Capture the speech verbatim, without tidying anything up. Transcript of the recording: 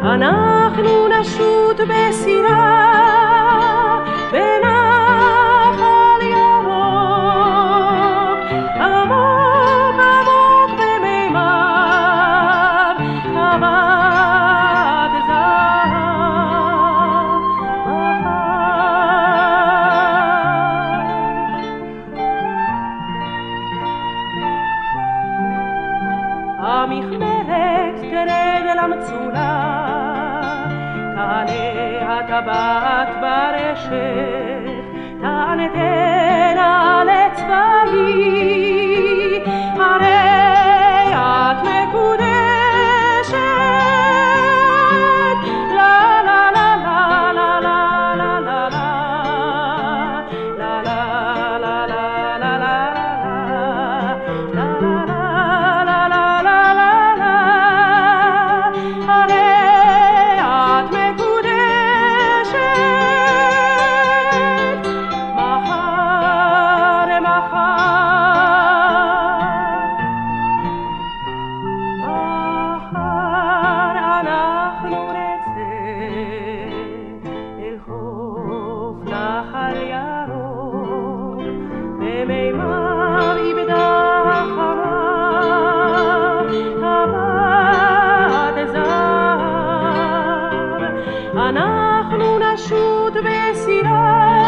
אנחנו נשוט בסירה בנחל ירוק, עמוק עמוק במימיו חוות זהב מחר. המכמרת תרד אל המצולה, תעלה הטבעת ברשת, תענתנה לצבאי, הרי את מקודשת. לה לה לה לה לה לה לה לה לה לה לה לה לה לה לה אנחנו נשוט בסירה